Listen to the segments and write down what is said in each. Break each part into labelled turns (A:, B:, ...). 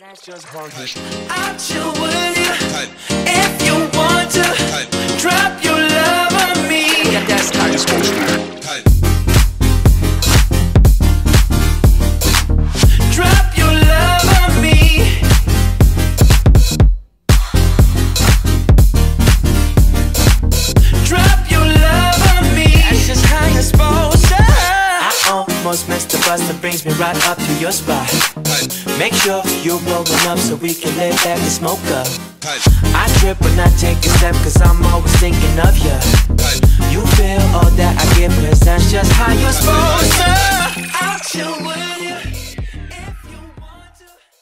A: That's just bullshit. I'll chill with you if you want to. Drop your love on me. Yeah, that's how you're supposed to. Drop your love on me. Drop your love on me. That's just how you're supposed to. I almost missed the bus that brings me right up to your spot. Make sure you're rolling up so we can lay back and smoke up. I trip when I take a step cause I'm always thinking of you. You feel all that I give cause that's just how you're supposed to. I'll chill with you if you want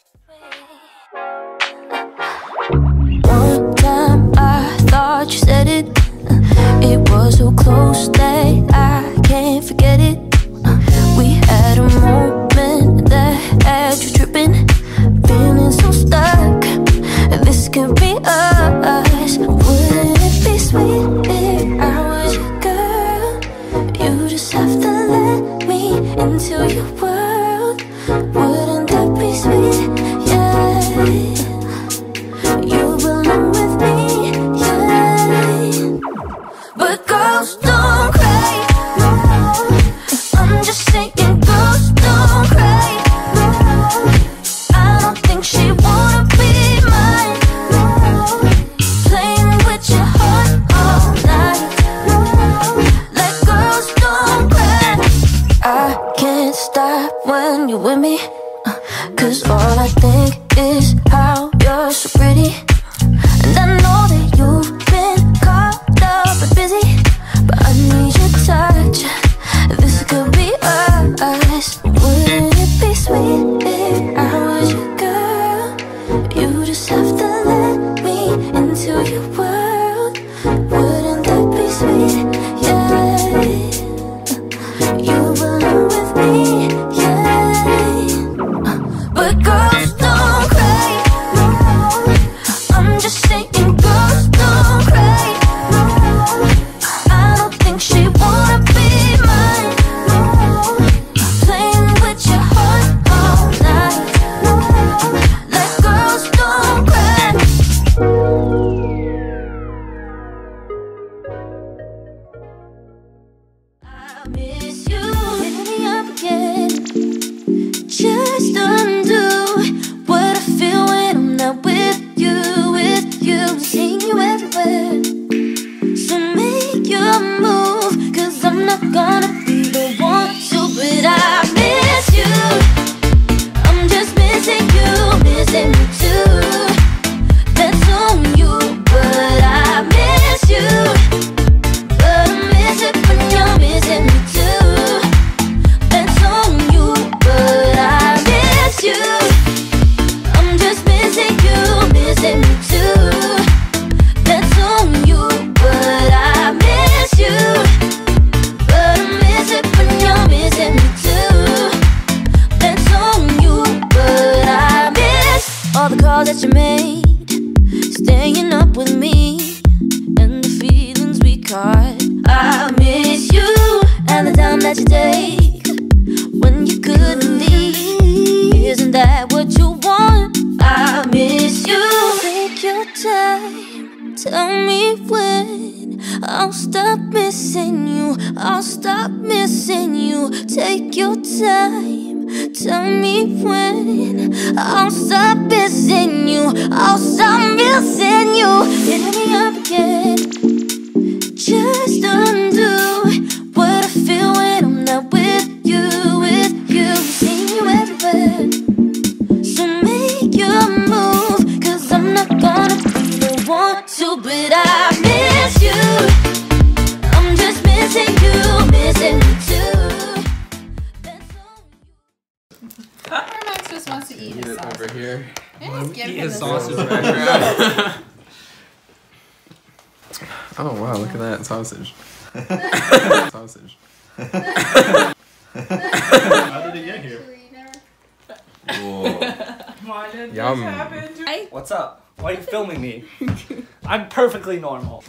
A: to.
B: One time I thought you said it. It was so close that I can't forget it. We had a moment that had you tripping, feeling so stuck. This could be us. Wouldn't it be sweet if I was your girl? You just have to let me into your world. Wouldn't that be sweet? Yeah. You belong with me, yeah. But girls don't cry, no. I'm just saying girls don't cry, no. I don't think she wanna be mine, no. Playing with your heart all night, no. Like girls don't cry. I can't stop when you're with me, cause all I think is how you're so pretty. And I know that you've been caught up and busy, but I need your touch. This could be us. Wouldn't it be sweet if I was your girl? You just have to let me into your world. Wouldn't that be sweet? Yeah. You belong with me, yeah. But girls don't cry, no. I'm just saying girls don't cry, no. I don't think she wanna be mine, no. Playing with your heart all night, no. Like girls don't cry. I miss you, hit me up again. Just undo what I feel when I'm not with you, seeing you everywhere. So make your move, cause I'm not gonna be the one to, but I miss you. I'm just missing you, missing you too. That's on you, but I miss you. But I miss it when you're missing me too. That's on you, but I miss you. I'm just missing you, missing me too. That's on you, but I miss you. But I miss it when you're missing me too. That's on you, but I miss all the calls that you made, staying up with me, and the feelings we caught. I miss you, and the time that you take when you couldn't leave. Isn't that what you want? I miss you. Take your time, tell me when I'll stop missing you. I'll stop missing you. Take your time, tell me when I'll stop missing you. I'll stop missing you. Hit me up again. Just undo what I feel when I'm not with you, seeing you everywhere. So make your move, cause I'm not gonna be the one to, but I miss you. I'm just missing you, missing you too. That's all you.
C: Max just wants to eat his sausage.
D: Over here.
C: Yeah, just give
D: Eat
C: him
D: his
C: the
D: sausage
C: sausage.
D: background. Oh wow, look at that sausage. Sausage.
E: How did it get here?
D: Yum.
F: What's up? Why are you filming me? I'm perfectly normal.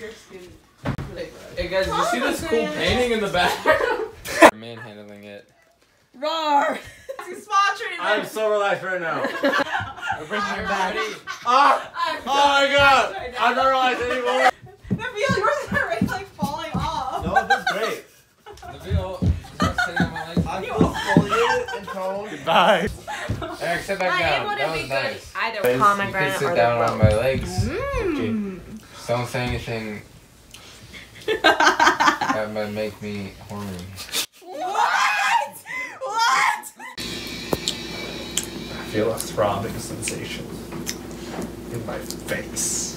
D: Hey guys, did you see this cool painting in the back? Manhandling it.
G: Roar. He's sponsoring
F: I'm so relaxed right now.
G: We're bringing him back.
F: Oh my god! I'm not relaxed anymore.
G: Nabil, yours is already like falling off.
E: No, that's great.
D: Nabil,
E: I feel exfoliated and toned.
F: Goodbye.
D: Eric, sit back down. That was nice.
G: Either
D: You
G: pomegranate
D: can sit
G: or
D: down
G: the
D: on my legs. Okay. Don't say anything that might make me horny.
G: What? What?
F: I feel a throbbing sensation in my face.